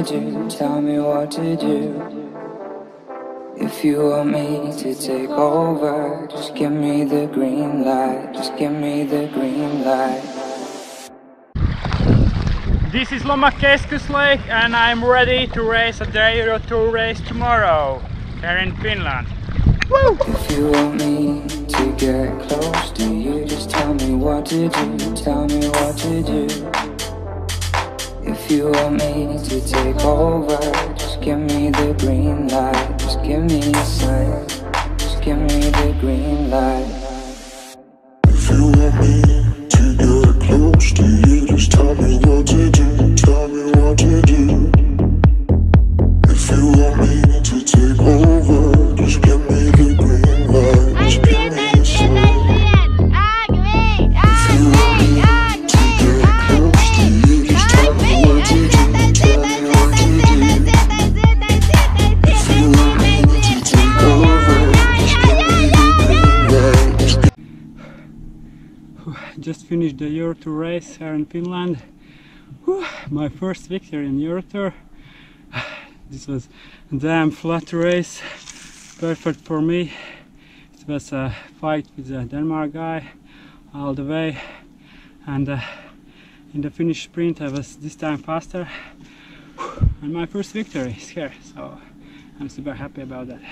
do, tell me what to do. If you want me to take over, just give me the green light, just give me the green light. This is Loma Keskus Lake and I'm ready to race at the Euro Tour race tomorrow here in Finland. Woo! If you want me to get close to you, just tell me what to do, tell me what to do. If you want me to take over, just give me the green light, just give me a sign, just give me the green light. If you want me to get close to you, just tell me what to do, tell me what to do. If you want me to take over, just give me the green light, just give me a sign. If you want me to get close to you, just tell me what to do, tell me what to do. If you want me to take over, just give me the green light. Just finished the Euro Tour race here in Finland. Whew, my first victory in Euro Tour. This was a damn flat race, perfect for me. It was a fight with the Denmark guy all the way, and in the finish sprint I was this time faster. And my first victory is here, so I'm super happy about that.